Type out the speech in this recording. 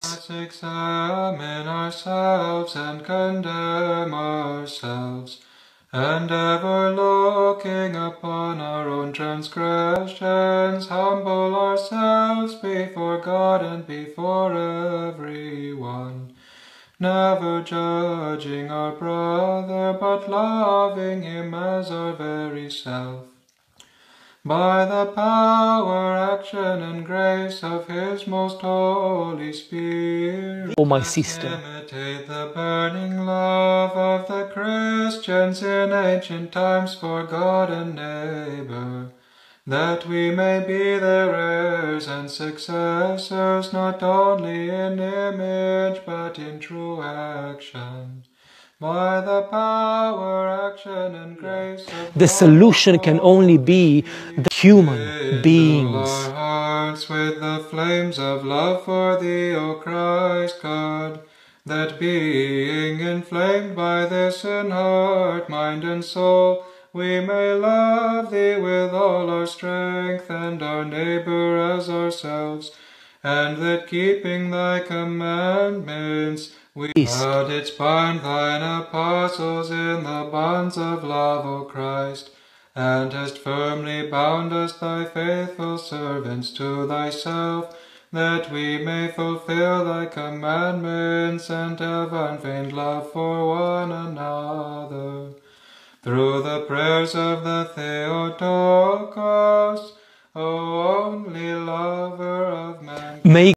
Let's examine ourselves and condemn ourselves, and ever looking upon our own transgressions, humble ourselves before God and before everyone, never judging our brother, but loving him as our very self. By the power, action, and grace of His most Holy Spirit, O my sister, imitate the burning love of the Christians in ancient times for God and neighbour, that we may be their heirs and successors, not only in image but in true action. By the power, action, and grace of the solution can only be the human beings. Fill our hearts with the flames of love for Thee, O Christ God, that being inflamed by this in heart, mind, and soul, we may love Thee with all our strength and our neighbour as ourselves, and that keeping Thy commandments, we didst bind Thine apostles in the bonds of love, O Christ, and hast firmly bound us, Thy faithful servants, to Thyself, that we may fulfill Thy commandments and have unfeigned love for one another. Through the prayers of the Theotokos, O only lover of mankind.